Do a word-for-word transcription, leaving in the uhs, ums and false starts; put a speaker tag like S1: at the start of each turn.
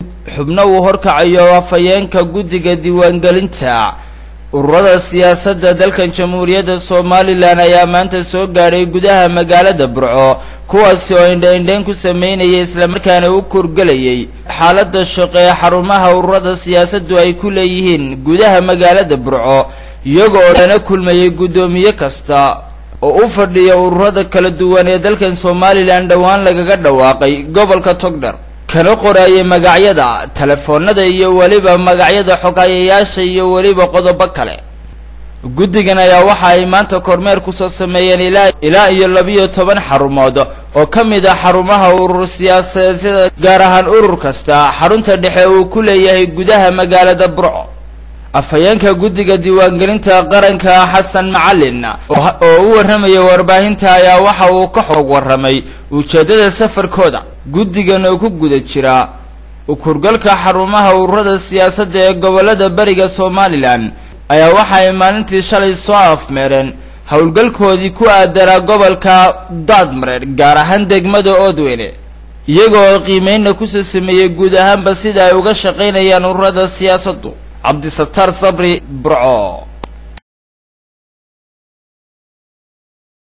S1: xubno uu horkacayo afayeenka guddiga diiwaangelinta ururada siyaasadda dalkan Jamhuuriyadda Soomaaliland ayaa maanta soo gaaray gudaha magaalada Burco kuwaasi oo indha-indhayn ku sameynayay isla markaana u kurgalayay xaaladda shaqo ee xarumaha ururada siyaasaddu ay ku leeyihiin gudaha magaalada Burco iyagoo dana kulmayay gudoomiye kasta oo u fadhiya ururada kala duwan ee dalkan Soomaaliland dhawaan lagaga dhawaaqay gobolka Togdheer kana qorayay magacyada telefoonada iyo waliba magacyada xogayaasha iyo waliba qodobo kale. guddigan ayaa waxa ay maanta kormeer ku soo sameeyeen ilaa ilaa iyo laba iyo toban xarumood oo kamid ah xarumaha urur siyaasadeed gaar ahaan urur kasta xarunta dhexe uu ku leeyahay gudaha magaalada Burco. afayeenka guddiga diiwaangelinta qaranka Xasan Macalin oo u warramay warbaahinta ayaa waxa uu ka xog warramay ujeedada safarkooda guddigan oo ku guda jira u kurgalka xarumaha ururada siyaasadda ee gobolada bariga Soomaaliland ayaa waxa ay maalintii shalay soo afmeereen howlgalkoodii ku aadanaa gobolka Daadmareed gaar ahaan degmada Oodweyne iyagoo qiimeyn ku sameeyay guud ahaanba sida ay uga shaqeynayaan ururada siyaasaddu. عبد الستار صبري برعو.